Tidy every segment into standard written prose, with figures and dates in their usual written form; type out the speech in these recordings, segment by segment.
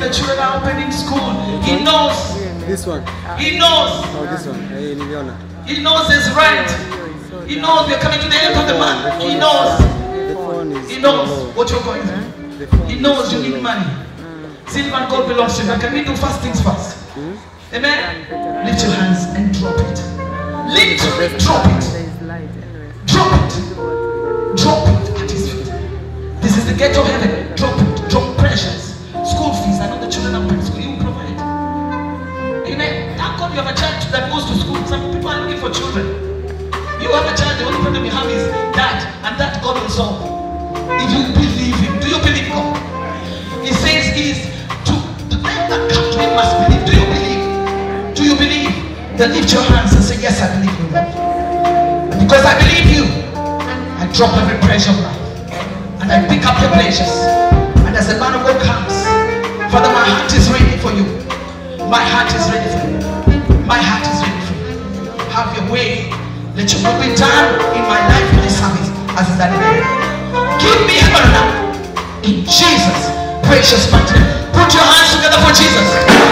the children are opening school. He knows. This one. He knows. Oh, this one. He knows his rent. He knows we're coming to the end of the month. He knows. He knows what you're going through. He knows you need money. Silver and gold belongs to you. Can we do first things first? Amen? Lift your hands and drop it. Lift it. Drop it. Drop it. Drop it at his feet. This is the gate of heaven. Drop it. Drop pressures. School fees. I know the children are paying school. You will provide. Amen. Thank God you have a child that goes to school. Some people are looking for children. You have a child, the only problem you have is that, and that God will solve. If you believe him. Do you believe God? He says to them that come to him must believe. Do you believe? Do you believe? Then lift your hands and say, yes, I believe you, Lord. And because I believe you, I drop every pressure of life. And I pick up your pleasures. And as the man of God comes, Father, my heart is ready for you. My heart is ready for you. My heart is ready for you. Have your way. Let your will be done in my life in this service as it's done in heaven. Give me heaven now. In Jesus' precious mighty name. Put your hands together for Jesus.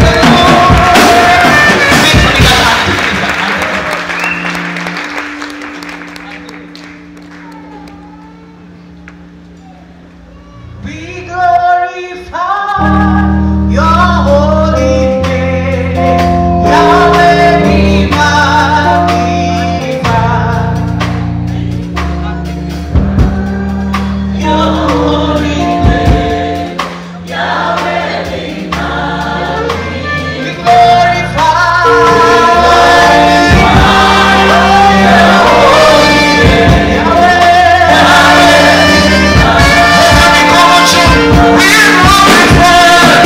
We glorify your holy name. Yahweh, be magnified. Your holy name. Yahweh, be magnified. We glorify your holy name. Yahweh. We glorify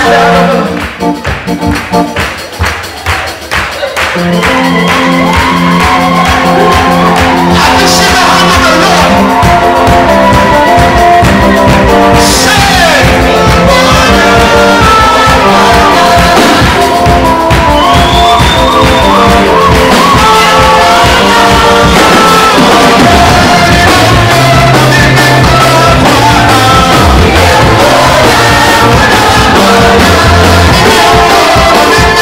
Have you seen the hand of the Lord? Say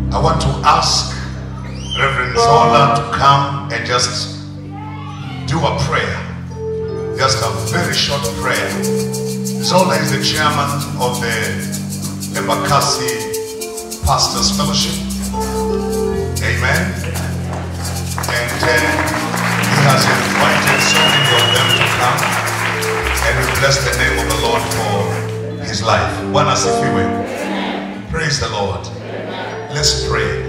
I want to ask Reverend Zola to come and just do a prayer. Just a very short prayer. Zola is the chairman of the Embakasi Pastors Fellowship. Amen. And he has invited so many of them to come. And we bless the name of the Lord for his life. Bwana asifiwe. Praise the Lord. Let's pray.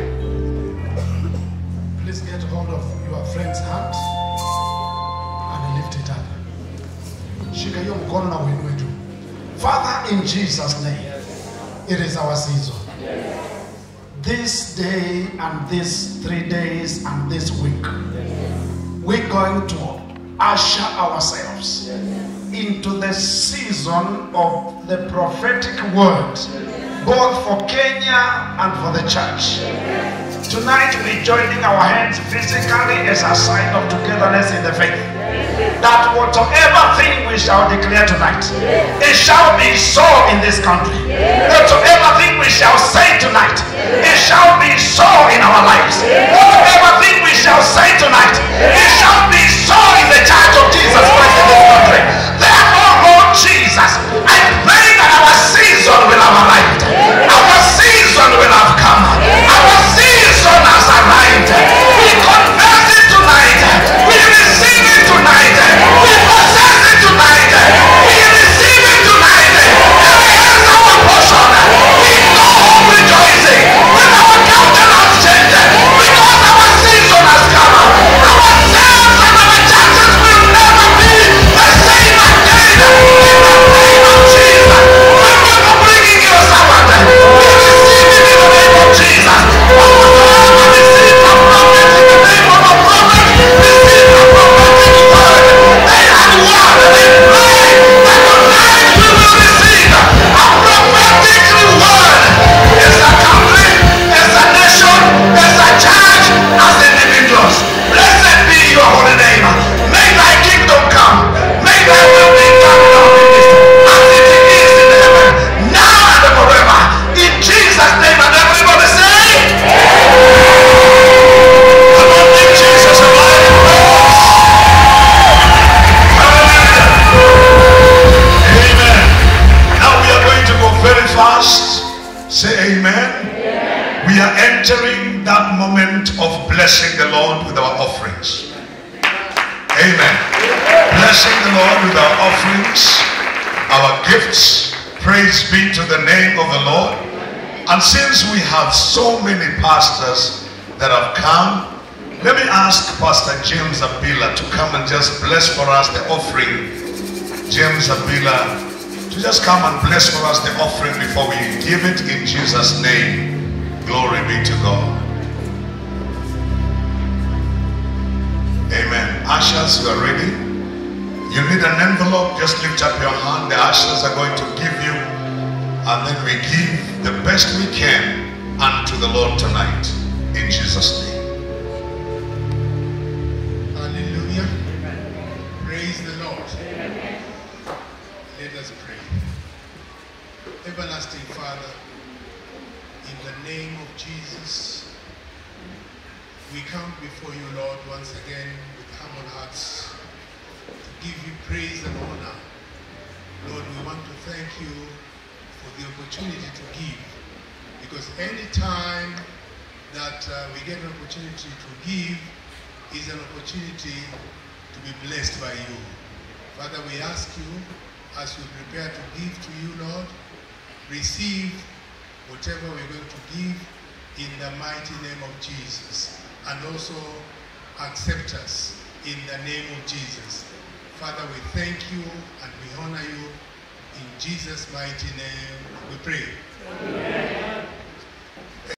Please get hold of your friend's hand and lift it up. Shika hiyo mkono na uinue juu. Father, in Jesus' name, it is our season. This day and these 3 days and this week, we're going to usher ourselves into the season of the prophetic word, both for Kenya and for the church. Tonight we're joining our hands physically as a sign of togetherness in the faith, that whatsoever thing we shall declare tonight, it shall be so in this country. Whatsoever thing we shall say tonight, it shall be so in our lives. Whatever thing we shall say tonight, it shall be so in the church of Jesus Christ in this country. Therefore, Lord Jesus, I pray that our season will have arrived. Our season will have come. Our season has arrived. We confess it tonight. We receive it tonight. We possess it tonight. We receive it tonight. And it is our portion. We go home rejoicing with our countenance changed, because our season has come. Ourselves and our churches will never be the same again. In the name of Jesus. Thank you for bringing your servant. We receive it in the name of Jesus. Whatsoever receive a prophet in the name of a prophet, receive a prophetic word. They had word. They pray that tonight we will receive a prophetic word. As a country, as a nation, as a church, as individuals. Blessed be your holy name. May thy kingdom come. May thy will be done in our midst, as it is in heaven, now and forever. In Jesus' name, and everybody say, come on, give Jesus a mighty praise. Hallelujah. Amen. Now we are going to go very fast. Say amen. We are entering that moment of blessing the Lord with our offerings. Amen. Blessing the Lord with our offerings, our gifts. Praise be to the name of the Lord. And since we have so many pastors that have come, let me ask Pastor James Abila to come and just bless for us the offering. James Abila to just come and bless for us the offering before we give it in Jesus' name. Glory be to God. Amen. Ushers, you are ready? You need an envelope, just lift up your hand. The ushers are going to give you, and then we give the best we can unto the Lord tonight. In Jesus' name. Hallelujah. Praise the Lord. Let us pray. Everlasting Father, in the name of Jesus, we come before you, Lord, once again with humble hearts to give you praise and honor. Lord, we want to thank you for the opportunity to give, because any time that we get an opportunity to give is an opportunity to be blessed by you. Father, we ask you, as we prepare to give to you, Lord, receive whatever we're going to give in the mighty name of Jesus, and also accept us in the name of Jesus. Father, we thank you and we honor you. In Jesus' mighty name we pray. Amen.